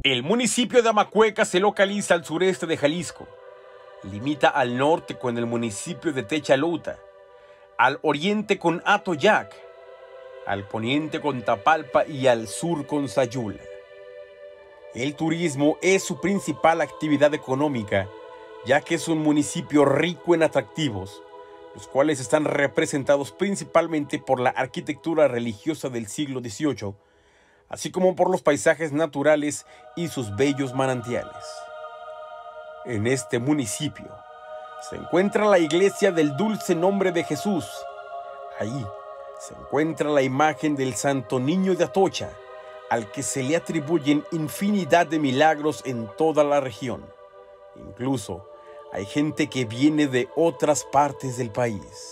El municipio de Amacueca se localiza al sureste de Jalisco. Limita al norte con el municipio de Techalauta, al oriente con Atoyac, al poniente con Tapalpa y al sur con Sayula. El turismo es su principal actividad económica, ya que es un municipio rico en atractivos, los cuales están representados principalmente por la arquitectura religiosa del siglo XVIII, así como por los paisajes naturales y sus bellos manantiales. En este municipio se encuentra la iglesia del Dulce Nombre de Jesús. Ahí se encuentra la imagen del Santo Niño de Atocha, al que se le atribuyen infinidad de milagros en toda la región. Incluso hay gente que viene de otras partes del país.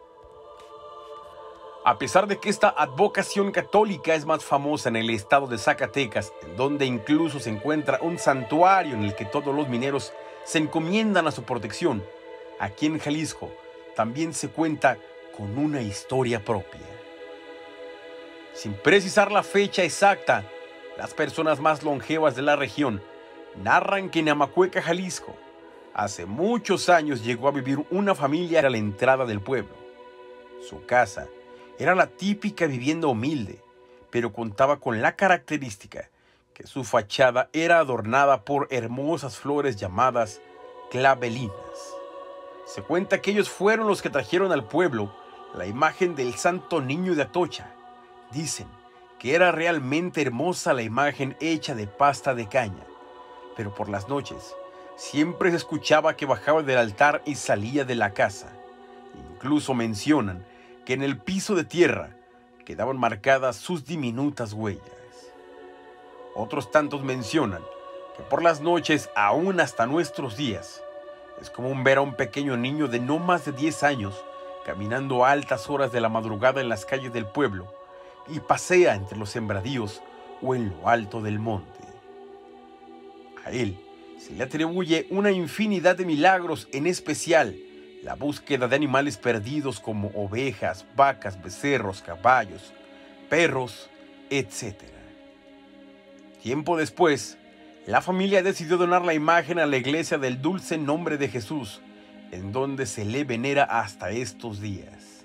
A pesar de que esta advocación católica es más famosa en el estado de Zacatecas, en donde incluso se encuentra un santuario en el que todos los mineros se encomiendan a su protección, aquí en Jalisco también se cuenta con una historia propia. Sin precisar la fecha exacta, las personas más longevas de la región narran que en Amacueca, Jalisco, hace muchos años llegó a vivir una familia a la entrada del pueblo. Su casa era la típica vivienda humilde, pero contaba con la característica que su fachada era adornada por hermosas flores llamadas clavelinas. Se cuenta que ellos fueron los que trajeron al pueblo la imagen del Santo Niño de Atocha. Dicen que era realmente hermosa la imagen hecha de pasta de caña, pero por las noches siempre se escuchaba que bajaba del altar y salía de la casa. Incluso mencionan que en el piso de tierra quedaban marcadas sus diminutas huellas. Otros tantos mencionan que por las noches, aún hasta nuestros días, es común ver a un pequeño niño de no más de 10 años caminando a altas horas de la madrugada en las calles del pueblo y pasea entre los sembradíos o en lo alto del monte. A él se le atribuye una infinidad de milagros, en especial la búsqueda de animales perdidos como ovejas, vacas, becerros, caballos, perros, etc. Tiempo después, la familia decidió donar la imagen a la iglesia del Dulce Nombre de Jesús, en donde se le venera hasta estos días.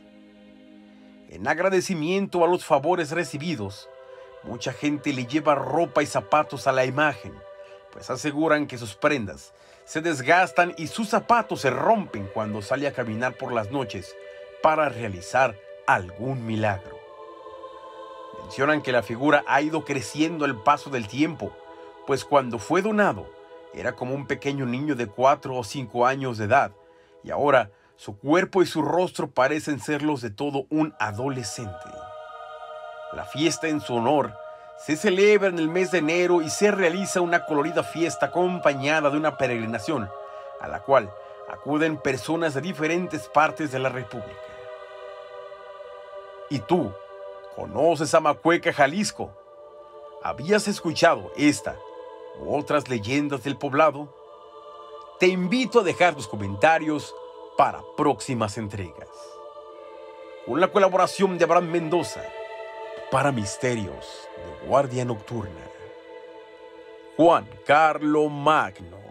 En agradecimiento a los favores recibidos, mucha gente le lleva ropa y zapatos a la imagen, pues aseguran que sus prendas se desgastan y sus zapatos se rompen cuando sale a caminar por las noches para realizar algún milagro. Mencionan que la figura ha ido creciendo al paso del tiempo, pues cuando fue donado era como un pequeño niño de 4 o 5 años de edad, y ahora su cuerpo y su rostro parecen ser los de todo un adolescente. La fiesta en su honor se celebra en el mes de enero y se realiza una colorida fiesta acompañada de una peregrinación, a la cual acuden personas de diferentes partes de la República. ¿Y tú conoces Amacueca, Jalisco? ¿Habías escuchado esta u otras leyendas del poblado? Te invito a dejar tus comentarios para próximas entregas. Con la colaboración de Abraham Mendoza, para Misterios de Guardia Nocturna, Juan Carlo Magno.